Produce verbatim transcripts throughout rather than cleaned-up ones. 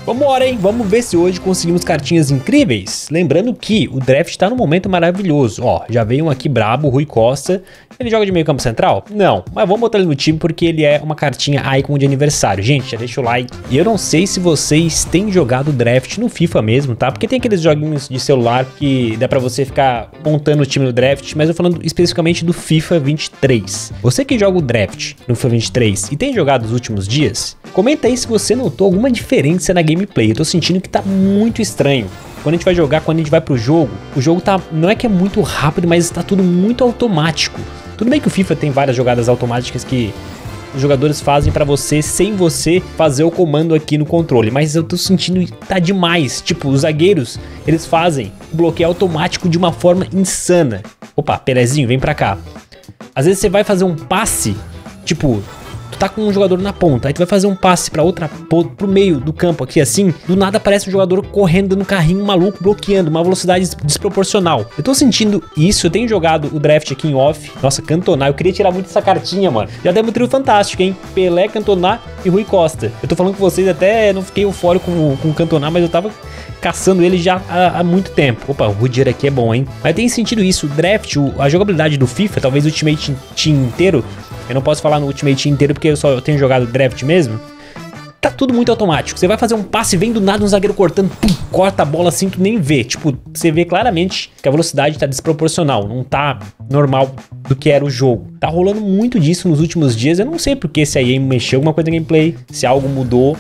Vambora, hein? Vamos ver se hoje conseguimos cartinhas incríveis. Lembrando que o draft tá num momento maravilhoso. Ó, já veio um aqui brabo, Rui Costa. Ele joga de meio campo central? Não, mas vamos botar ele no time porque ele é uma cartinha icon de aniversário. Gente, já deixa o like. E eu não sei se vocês têm jogado draft no FIFA mesmo, tá? Porque tem aqueles joguinhos de celular que dá pra você ficar montando o time no draft, mas eu falando especificamente do FIFA vinte e três. Você que joga o draft no FIFA vinte e três e tem jogado nos últimos dias, comenta aí se você notou alguma diferença na gameplay. Eu tô sentindo que tá muito estranho. Quando a gente vai jogar, quando a gente vai pro jogo, o jogo tá, não é que é muito rápido, mas tá tudo muito automático. Tudo bem que o FIFA tem várias jogadas automáticas que os jogadores fazem pra você sem você fazer o comando aqui no controle, mas eu tô sentindo que tá demais. Tipo, os zagueiros, eles fazem o bloqueio automático de uma forma insana. Opa, Pelezinho, vem pra cá. Às vezes você vai fazer um passe, tipo, tu tá com um jogador na ponta, aí tu vai fazer um passe pra outra, pro meio do campo aqui assim, do nada aparece um jogador correndo no carrinho maluco, bloqueando, uma velocidade desproporcional. Eu tô sentindo isso, eu tenho jogado o draft aqui em off. Nossa, Cantona, eu queria tirar muito essa cartinha, mano. Já demos um trio fantástico, hein? Pelé, Cantona e Rui Costa. Eu tô falando com vocês, até não fiquei eufórico com, com o Cantona, mas eu tava caçando ele já há, há muito tempo. Opa, o Rudiger aqui é bom, hein? Mas tem sentido isso, o draft, o, a jogabilidade do FIFA, talvez o Ultimate Team inteiro, eu não posso falar no Ultimate Team inteiro porque eu só tenho jogado draft mesmo. Tá tudo muito automático. Você vai fazer um passe, vem do nada um zagueiro cortando, pum, corta a bola assim, tu nem vê. Tipo, você vê claramente que a velocidade tá desproporcional, não tá normal do que era o jogo. Tá rolando muito disso nos últimos dias. Eu não sei porque, se a E A mexeu alguma coisa na gameplay, se algo mudou,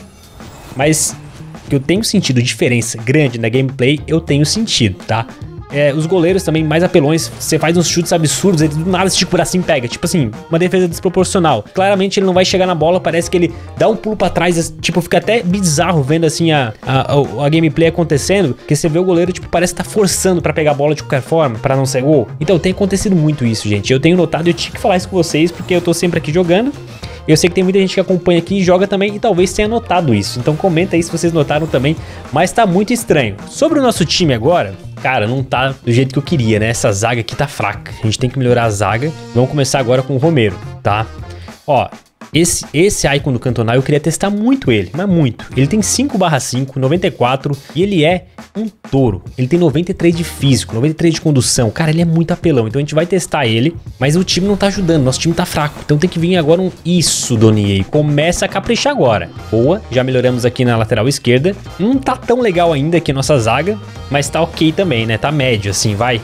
mas que eu tenho sentido diferença grande na gameplay, eu tenho sentido, tá? É, os goleiros também mais apelões, você faz uns chutes absurdos, ele do nada estica o bracinho e pega, tipo assim, uma defesa desproporcional. Claramente ele não vai chegar na bola, parece que ele dá um pulo pra trás, tipo, fica até bizarro vendo assim a, a, a, a gameplay acontecendo, porque você vê o goleiro, tipo, parece que tá forçando pra pegar a bola de qualquer forma, pra não ser gol. Então tem acontecido muito isso, gente, eu tenho notado, eu tinha que falar isso com vocês, porque eu tô sempre aqui jogando. Eu sei que tem muita gente que acompanha aqui e joga também e talvez tenha notado isso. Então comenta aí se vocês notaram também, mas tá muito estranho. Sobre o nosso time agora, cara, não tá do jeito que eu queria, né? Essa zaga aqui tá fraca. A gente tem que melhorar a zaga. Vamos começar agora com o Romero, tá? Ó, esse, esse icon do Cantona eu queria testar muito ele, mas muito. Ele tem cinco barra cinco, noventa e quatro e ele é um touro. Ele tem noventa e três de físico, noventa e três de condução. Cara, ele é muito apelão, então a gente vai testar ele, mas o time não tá ajudando, nosso time tá fraco. Então tem que vir agora um... Isso, Donier, começa a caprichar agora. Boa, já melhoramos aqui na lateral esquerda. Não tá tão legal ainda aqui a nossa zaga, mas tá ok também, né? Tá médio assim, vai.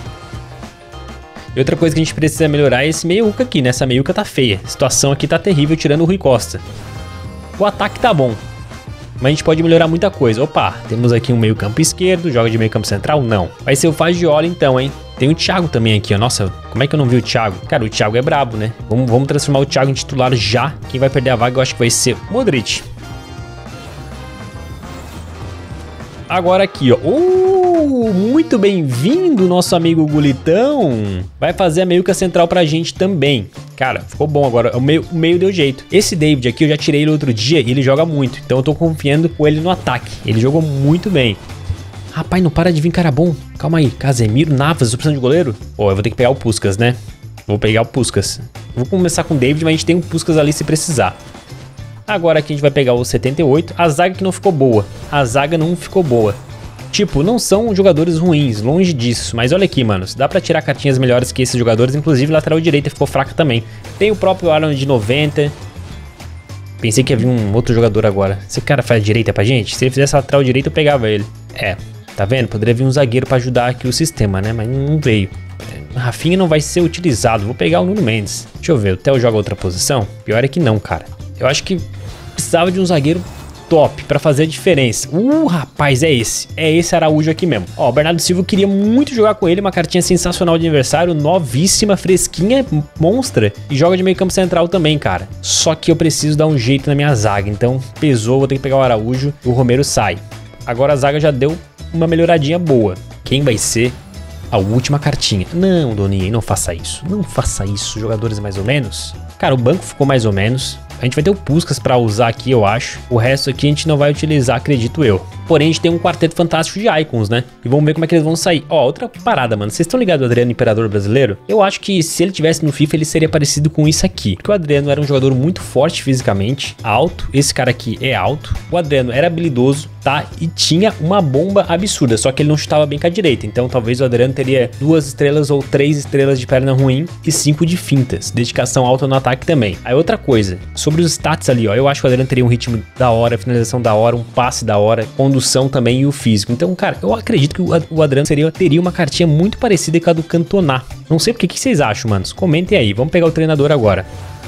E outra coisa que a gente precisa melhorar é esse meiuca aqui, né? Essa meiuca tá feia. A situação aqui tá terrível, tirando o Rui Costa. O ataque tá bom, mas a gente pode melhorar muita coisa. Opa, temos aqui um meio campo esquerdo, joga de meio campo central? Não. Vai ser o Fagiola então, hein? Tem o Thiago também aqui, ó. Nossa, como é que eu não vi o Thiago? Cara, o Thiago é brabo, né? Vamos, vamos transformar o Thiago em titular já. Quem vai perder a vaga eu acho que vai ser o Modric. Agora aqui, ó. Uh, muito bem-vindo, nosso amigo Gulitão. Vai fazer a meiuca central pra gente também. Cara, ficou bom agora. O meio, o meio deu jeito. Esse David aqui, eu já tirei ele outro dia e ele joga muito. Então eu tô confiando com ele no ataque. Ele jogou muito bem. Rapaz, não para de vir cara bom. Calma aí. Casemiro, Navas, opção de goleiro? Pô, eu vou ter que pegar o Puskás, né? Vou pegar o Puskás. Vou começar com o David, mas a gente tem um Puskás ali se precisar. Agora aqui a gente vai pegar o setenta e oito. A zaga que não ficou boa. A zaga não ficou boa. Tipo, não são jogadores ruins, longe disso. Mas olha aqui, mano, dá pra tirar cartinhas melhores que esses jogadores. Inclusive, lateral direita ficou fraca também. Tem o próprio Alan de noventa. Pensei que ia vir um outro jogador agora. Esse cara faz direita pra gente? Se ele fizesse lateral direita, eu pegava ele. É, tá vendo? Poderia vir um zagueiro pra ajudar aqui o sistema, né? Mas não veio. Rafinha não vai ser utilizado. Vou pegar o Nuno Mendes. Deixa eu ver, o Theo joga outra posição? Pior é que não, cara. Eu acho que precisava de um zagueiro top pra fazer a diferença. Uh, rapaz, é esse. É esse Araújo aqui mesmo. Ó, o Bernardo Silva, eu queria muito jogar com ele. Uma cartinha sensacional de aniversário. Novíssima, fresquinha, monstra. E joga de meio campo central também, cara. Só que eu preciso dar um jeito na minha zaga. Então, pesou, vou ter que pegar o Araújo. O Romero sai. Agora a zaga já deu uma melhoradinha boa. Quem vai ser a última cartinha? Não, Doninha, não faça isso. Não faça isso. Jogadores mais ou menos. Cara, o banco ficou mais ou menos. A gente vai ter o Puskás pra usar aqui, eu acho. O resto aqui a gente não vai utilizar, acredito eu. Porém, a gente tem um quarteto fantástico de icons, né? E vamos ver como é que eles vão sair. Ó, outra parada, mano. Vocês estão ligados ao Adriano Imperador brasileiro? Eu acho que se ele tivesse no FIFA, ele seria parecido com isso aqui. Porque o Adriano era um jogador muito forte fisicamente, alto. Esse cara aqui é alto. O Adriano era habilidoso, tá? E tinha uma bomba absurda, só que ele não chutava bem com a direita. Então, talvez o Adriano teria duas estrelas ou três estrelas de perna ruim e cinco de fintas. Dedicação alta no ataque também. Aí outra coisa, sobre os stats ali, ó. Eu acho que o Adriano teria um ritmo da hora, finalização da hora, um passe da hora, condução também e o físico. Então, cara, eu acredito que o Adriano seria, teria uma cartinha muito parecida com a do Cantona. Não sei porque, o que vocês acham, manos? Comentem aí. Vamos pegar o treinador agora.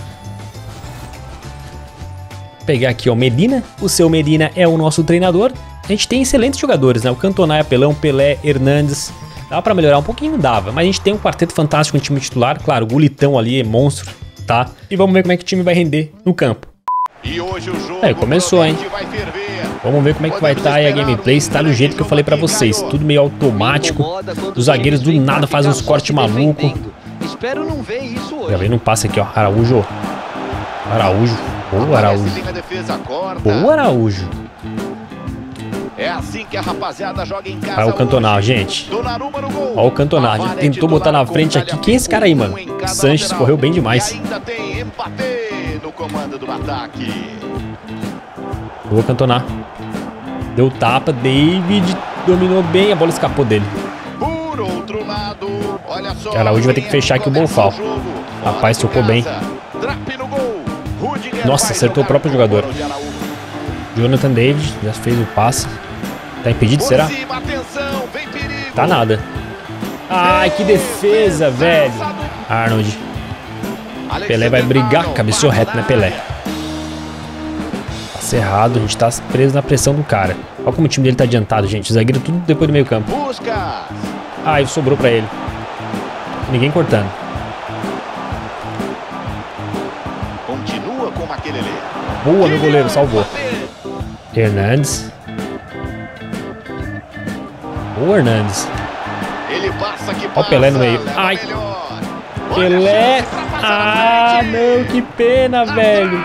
Vou pegar aqui, ó, Medina. O seu Medina é o nosso treinador. A gente tem excelentes jogadores, né? O Cantona, Apelão, Pelé, Hernandes. Dava pra melhorar um pouquinho? Não dava. Mas a gente tem um quarteto fantástico no time titular. Claro, o Gulitão ali é monstro, tá? E vamos ver como é que o time vai render no campo. E hoje o jogo aí, começou, hein? Vamos ver como é que vai estar aí a gameplay. Está do jeito que eu falei pra vocês. Tudo meio automático. Os zagueiros do nada fazem uns cortes malucos. Já vem num passe aqui, ó. Araújo. Araújo. Boa, Araújo. Boa, Araújo. É assim que a rapaziada joga em casa. Olha o Cantona, gente. Olha o Cantona. A gente tentou botar na frente aqui. Quem é esse cara aí, mano? Sanches correu bem demais. Ainda tem Mbappé no comando do ataque. Boa, Cantona. Deu tapa. David dominou bem. A bola escapou dele. Por outro lado, olha só. Araújo vai ter que fechar aqui o Bonfal. Rapaz, tocou bem. Nossa, acertou o próprio jogador. Jonathan David já fez o passe. Tá impedido, será? Tá nada. Ai, que defesa, velho. Arnold. Pelé vai brigar. Cabeceou reto, né, Pelé? Passe errado. A gente tá preso na pressão do cara. Olha como o time dele tá adiantado, gente. O zagueiro tudo depois do meio campo. Ai, sobrou pra ele. Ninguém cortando. Continua com Maquelele. Boa, meu goleiro, salvou. Hernandes. Boa, Hernandes. Ele passa que Olha o Pelé no meio. Ai. Pelé. Ah, não, que pena, velho.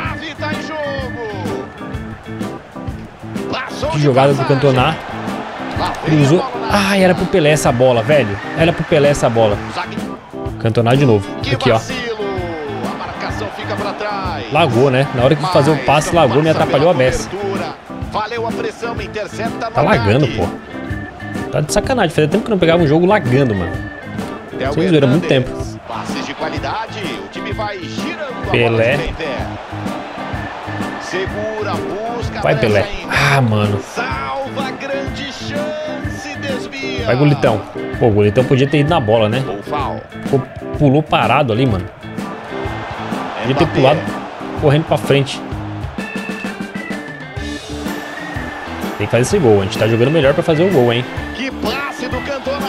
Que jogada do Cantona. Cruzou. Ai, era pro Pelé essa bola, velho. Era pro Pelé essa bola. Cantona de novo. Aqui, ó. Lagou, né? Na hora que fazer o passe, lagou, me atrapalhou a beça. Tá lagando, pô. Tá de sacanagem. Fazia tempo que não pegava um jogo lagando, mano. Vocês viram, muito tempo. Pelé. Vai, Pelé. Ah, mano. Vai, Gulitão. Pô, o Gulitão podia ter ido na bola, né? Pô, pulou parado ali, mano. Podia ter pulado correndo pra frente. Tem que fazer esse gol. A gente tá jogando melhor pra fazer o gol, hein? Que passe do Cantona.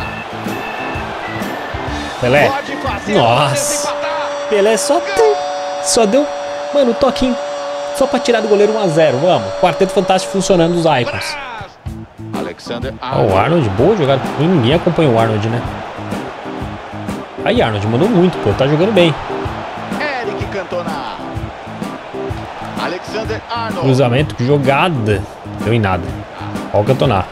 Pelé. Nossa. Pelé só, só deu, mano, um toquinho. Só pra tirar do goleiro um a zero. Vamos. Quarteto fantástico funcionando os icons. Alexander Ó, o Arnold. Boa jogada. Ninguém acompanha o Arnold, né? Aí, Arnold mandou muito, pô. Tá jogando bem. Eric Cantona. Alexander Arnold. Cruzamento, jogada. Deu em nada. Ó o Cantona.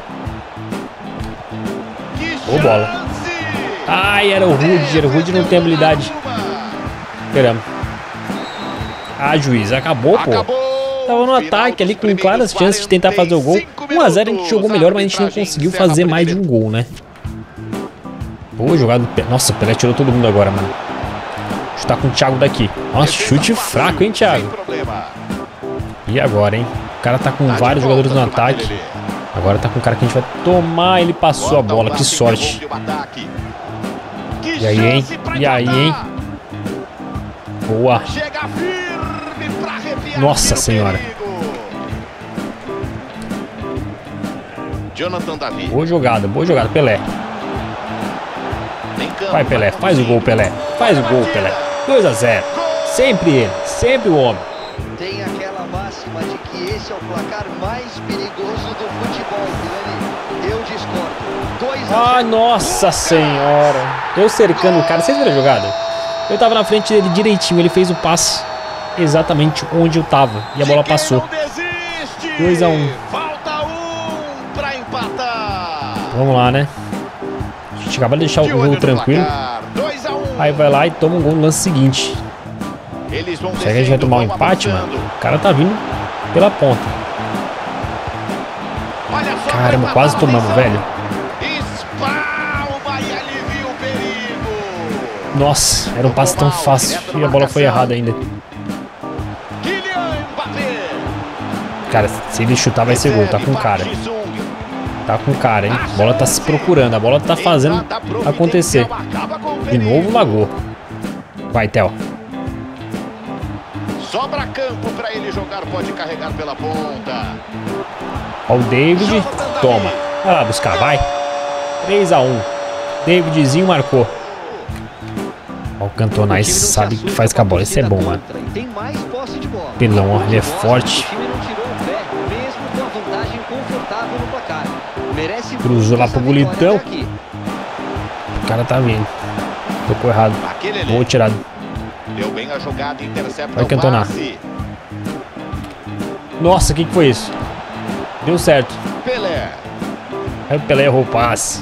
Boa bola. Ai, era o Rudy. O Rudy não tem habilidade. Caramba. Ah, juiz. Acabou, pô. Tava no ataque ali com claras chances de tentar fazer o gol. um a zero a gente jogou melhor, mas a gente não conseguiu fazer mais de um gol, né? Boa jogada do Pelé. Nossa, o Pelé tirou todo mundo agora, mano. Chutar com o Thiago daqui. Nossa, chute fraco, hein, Thiago? E agora, hein? O cara tá com vários jogadores no ataque. Agora tá com um cara que a gente vai tomar. Ele passou a bola, que sorte. E aí, hein? E aí, hein? Boa. Nossa senhora. Boa jogada, boa jogada, Pelé. Vai, Pelé, faz o gol, Pelé. Faz o gol, Pelé. dois a zero. Sempre ele, sempre o homem. Tem aquela máxima de que esse é o placar mais perigoso do futebol, Guilherme. Eu discordo. dois a zero. Ah, nossa senhora. Eu cercando o cara. Vocês viram a jogada? Eu tava na frente dele direitinho. Ele fez o passe exatamente onde eu tava. E a bola passou. dois a um. Falta Vamos lá, né? A gente acaba de deixar o jogo tranquilo. Aí vai lá e toma um gol no lance seguinte. Será que a gente vai tomar um empate, mano? O cara tá vindo pela ponta. Caramba, quase tomamos, velho. Nossa, era um passe tão fácil e a bola foi errada ainda. Cara, se ele chutar vai ser gol, tá com cara. Tá com cara, hein? A bola tá se procurando, a bola tá fazendo acontecer. De novo lagou. Vai, Theo. Sobra campo pra ele jogar, pode carregar pela ponta. Ó o David, toma. Vai lá buscar, vai. três a um. Davidzinho marcou. Ó, o Cantona sabe o que faz com a bola. Isso é bom, mano. Pelão, ó, ele é forte. Cruzou lá pro bonitão. O cara tá vindo. Tocou errado. Gol tirado. Deu bem a jogada, intercepta. Vai Cantona. Nossa, o que, que foi isso? Deu certo. Pelé. Aí o Pelé errou o passe.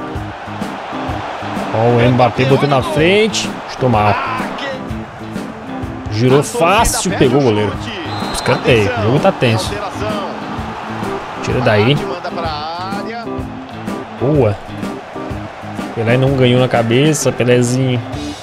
Ó, o Mbappé botou na frente. Chutou mal. Girou fácil, pegou o goleiro. Escanteio, o jogo tá tenso. Tira daí. Boa. Pelé não ganhou na cabeça, Pelézinho.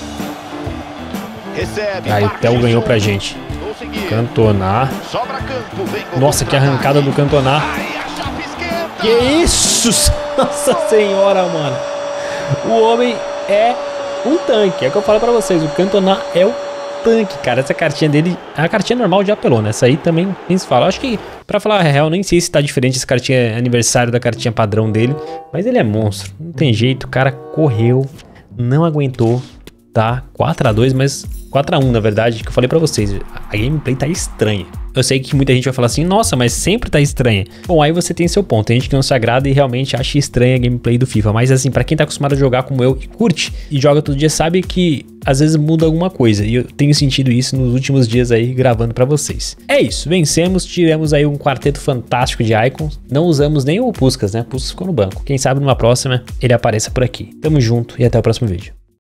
Aí o Theo ganhou pra gente. Cantona. Nossa, que arrancada do Cantona. Que isso? Nossa senhora, mano. O homem é um tanque. É o que eu falo pra vocês. O Cantona é o tanque, cara. Essa cartinha dele, a cartinha normal de apelou, né? Essa aí também nem se fala. Acho que, pra falar a real, nem sei se tá diferente essa cartinha aniversário da cartinha padrão dele. Mas ele é monstro. Não tem jeito. O cara correu, não aguentou. Tá quatro a dois, mas quatro a um na verdade, que eu falei pra vocês. A gameplay tá estranha. Eu sei que muita gente vai falar assim, nossa, mas sempre tá estranha. Bom, aí você tem seu ponto. Tem gente que não se agrada e realmente acha estranha a gameplay do FIFA. Mas assim, pra quem tá acostumado a jogar como eu e curte e joga todo dia, sabe que às vezes muda alguma coisa. E eu tenho sentido isso nos últimos dias aí gravando pra vocês. É isso, vencemos, tiramos aí um quarteto fantástico de icons. Não usamos nem o Puskas, né? O Puskas ficou no banco. Quem sabe numa próxima ele apareça por aqui. Tamo junto e até o próximo vídeo.